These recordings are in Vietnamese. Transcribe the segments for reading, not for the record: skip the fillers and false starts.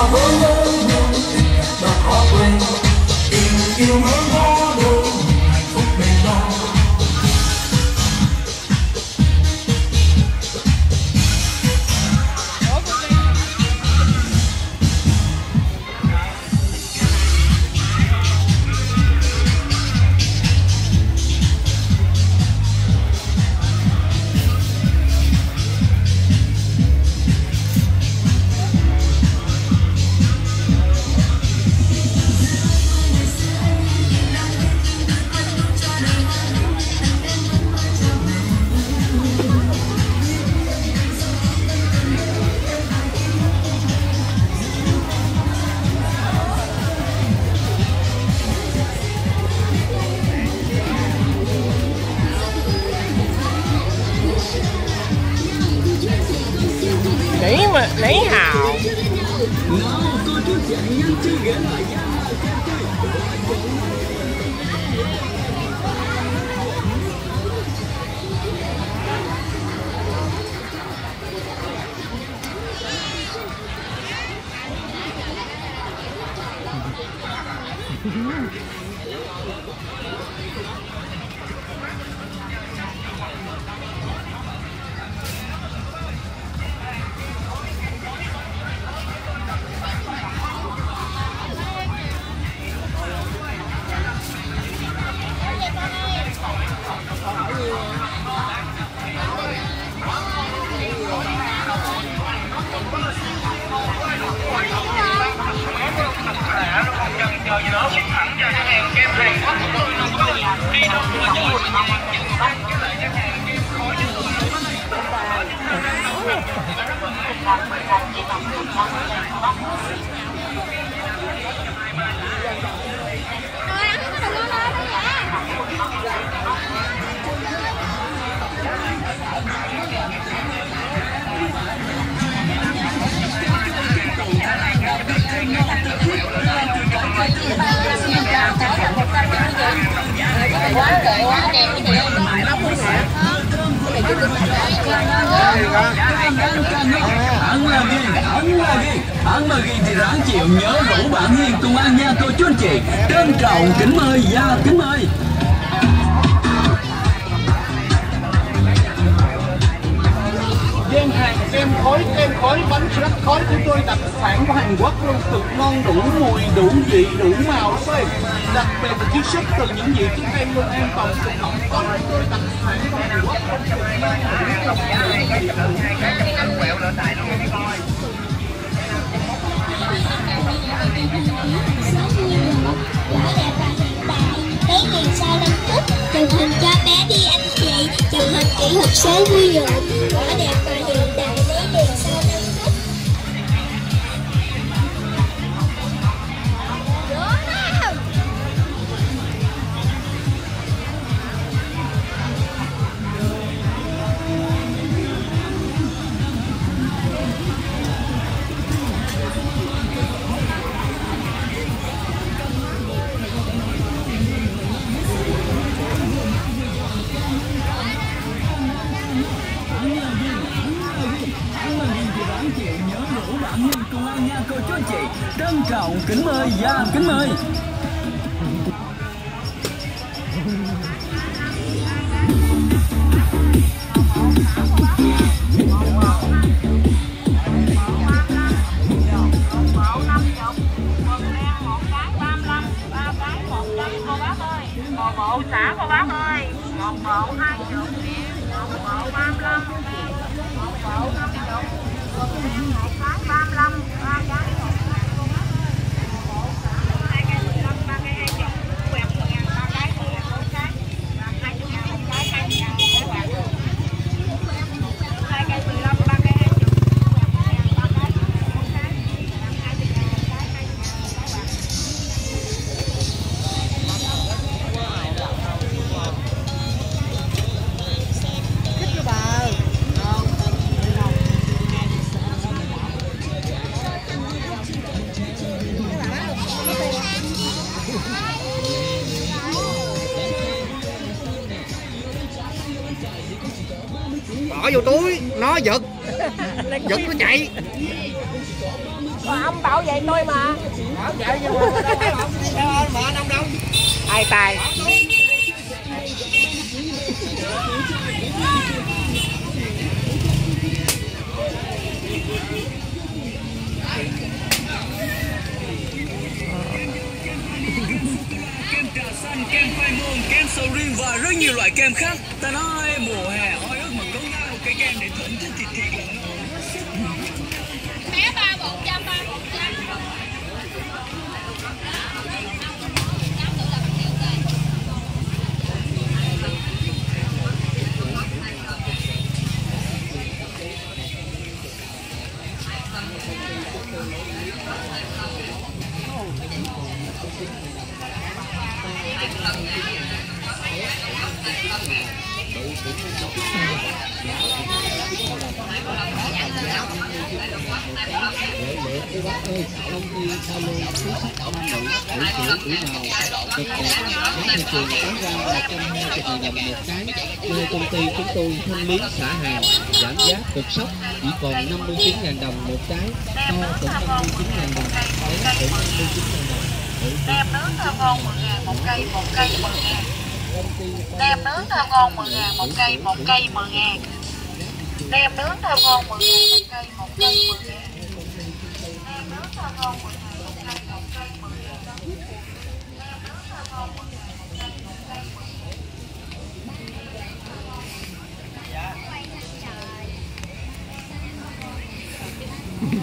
bơ vơ tình đã khó quên, tình yêu mới có đâu hạnh phúc bền lâu. Nấy hào quá đẹp cái gì mãi lắm luôn hả? Ăn mà ghi thì ráng chịu, nhớ rủ bạn Hiền cùng ăn nha cô chú anh chị. Trân trọng kính mời và kính mời. Gian hàng kem khói, bánh rắc khói của tôi đặc sản của Hàn Quốc luôn, cực ngon, đủ mùi, đủ vị, đủ màu thôi. Đặc biệt là chiết xuất từ những vị thuốc em luôn, an toàn thực phẩm có của tôi đặc sản của Hàn Quốc. Bé nhìn sao lên chút, chụp hình cho bé đi anh chị, chụp hình kỹ thuật số vui dụ, quá đẹp và hiện đại, bé nhìn sao lên chút. Cô chú anh chị trân trọng kính mời và kính mời. một bộ xả cô bác ơi, một bộ 20, một bộ 35, một bộ 50, một cái 35, ba cái bỏ vô túi nó giật nó chạy. Ông bảo vệ tôi mà. Bảo vệ nhưng mà đâu phải ông đi theo anh mà anh ông đâu. Ai tài. Kem trà xanh, kem khoai môn, kem sầu riêng và rất nhiều loại kem khác. Ta nói mùa hè oi ức mà có ngay một cây kem để thưởng thức thì thiệt là ngon. Bé 3-100, 3-100. Cô bác ơi, công ty Salo túi sách nam nữ tuổi nào cực đẹp giá thị trường bán ra 120.000 đồng một cái. Nơi công ty chúng tôi thanh lý xả hàng giảm giá cực sốc chỉ còn 59.000 đồng một cái, to cũng 59.000 đồng, bé cũng 59.000 đồng. Nem nướng thơm ngon 10.000 một cây, 1 cây 10.000. Nem nướng thơm ngon 10.000 một cây, 1 cây 10.000. Nem nướng thơm ngon 10.000 một cây, 1 cây 10.000. Nem nướng thơm ngon 10.000 một cây, 1 cây 10.000. Nem nướng thơm ngon 10.000 một cây, 1 cây 10.000.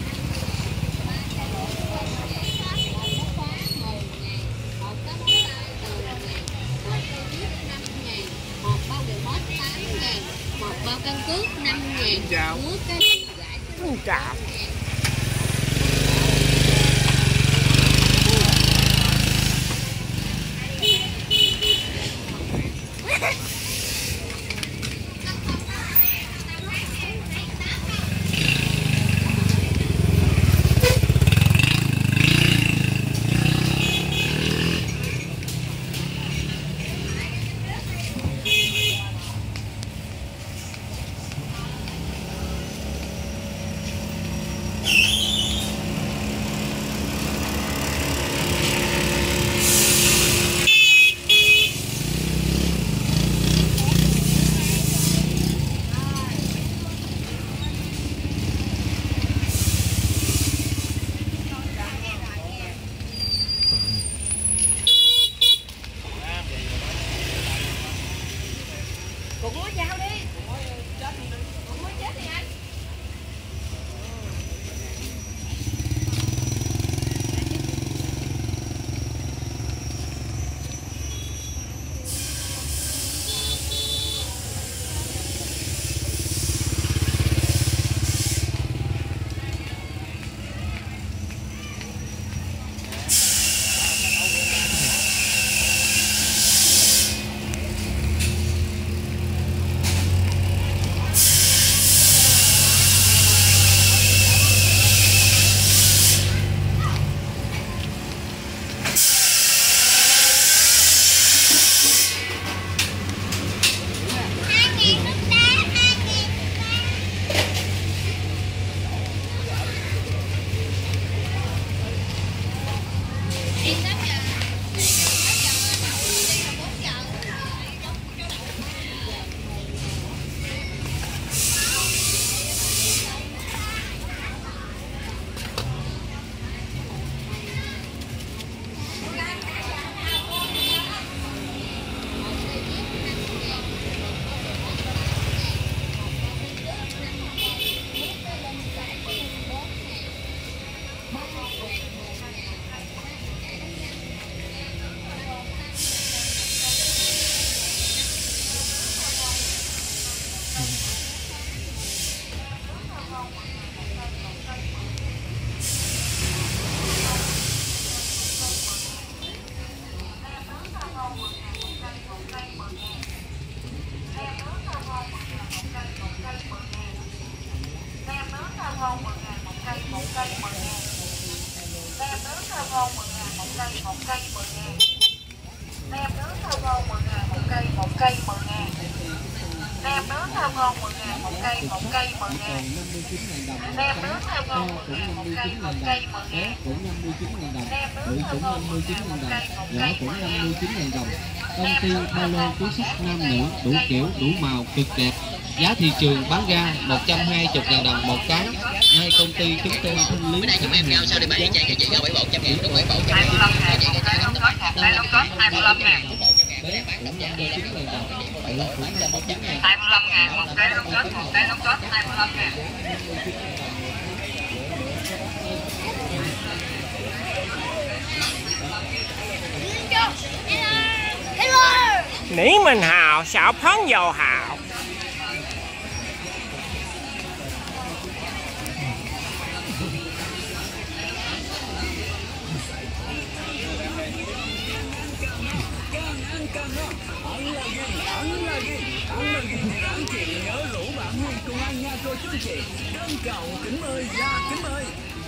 Bao căn cước 5.000. Mua cái Chào. Cũng muốn giao đi. Cũng muốn chết đi anh. ngon 10.000 một cây, 1 cây 10.000. Nem nướng thơm ngon 10.000 một cây, 1 cây 10.000. Nem nướng thơm ngon 10.000 một cây, 1 cây 10.000. Nem nướng theo ngon 10.000 một cây 10.000. Nem nướng theo ngon 10.000 một cây 10.000. cũng 59.000 đồng. Nem Bự nướng theo cũng ngon 59.000 đồng. 10.000 một Nhỏ cây cũng 10.000. 59.000 đồng. Công ty ba lô túi xách nam nữ đủ kiểu đủ màu cực đẹp. Giá thị trường bán ra 120.000 đồng một cái. Ngay công ty chúng tôi thanh lý. Bữa nay chúng em rau sao để bạn chai kìa chị rau 7 bộ 100.000 đúng 7 bộ 100.000. 25.000 một cây lông cốt, một cây lông cốt 25.000. 29.000 đồng. 25.000 một cây lông cốt, một cây lông cốt 25.000. Nỉ mình hào, xạo phấn dầu hào. Nhớ rủ bạn Hương cùng ăn nha cô chú chị. Đơn cầu kính mời ra kính mời.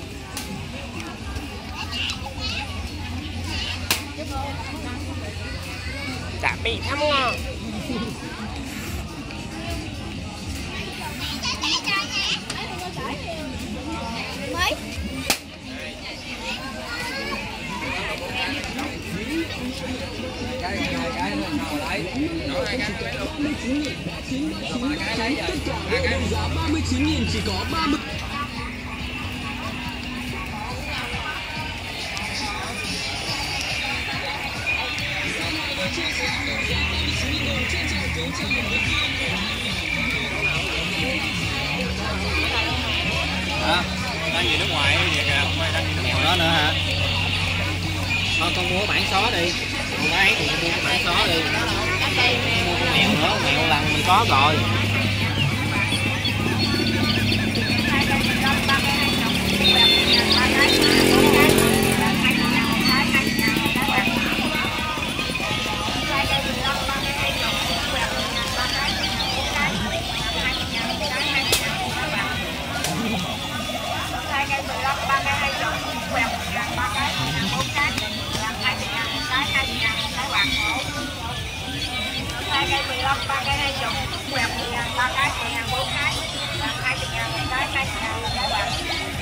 Chả bị thăm ngon. Mấy Cái nào lấy. Nói 2 cái lấy luôn. 3 cái lấy rồi. 2 cái giá 39.000 chỉ có 30. Hả? Đang gì nước ngoài vậy kìa, không phải đang gì nước ngoài đó nữa hả? Thôi con mua bản xó đi. Con gái thì mua bản xó đi. Mua con mèo nữa, mèo lần mình có rồi. Cây 15, 3 cây 20, quẹt 10.000, 3 cái 10.000, 4 cái, 20.000 một cái, 20.000 một cái bạc.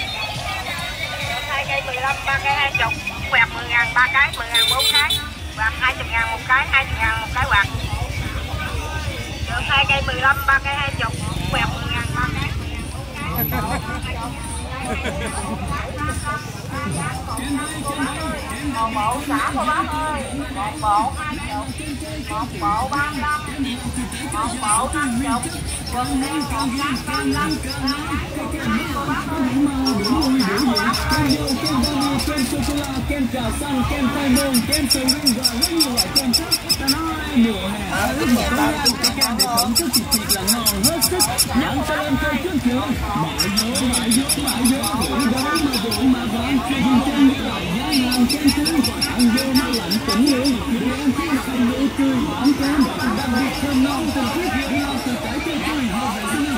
Cây 15, 3 cây 20, quẹt 10.000, 3 cái 10.000, 4 cái, bạc 20.000 một cái, 20.000 một cái bạc. Cây 15, 3 cây 20, quẹt 10.000, 3 cái 10.000, 4 cái. Một bộ xả của bác ơi, một bộ 20, một bộ 35, một bộ 50, gần đây 135. Kem sô-cô-la, kem trà xanh, kem khoai môn, kem sầu riêng và rất nhiều loại kem khác. Ta nói mùa hè rất nhiều cái kem để thưởng thức thiệt là ngon hết sức. Nhận cho lên trên trước trường. Mãi vô, rượu đó mà rượu mà vang cho dùng chân với lại giá ngàn kem tươi và ăn vô nó lạnh tỉnh luôn. Vì ăn khi không nụ cười bán kem, đặc biệt thơm ngon từ thiết hiện lo từ cái tươi tươi.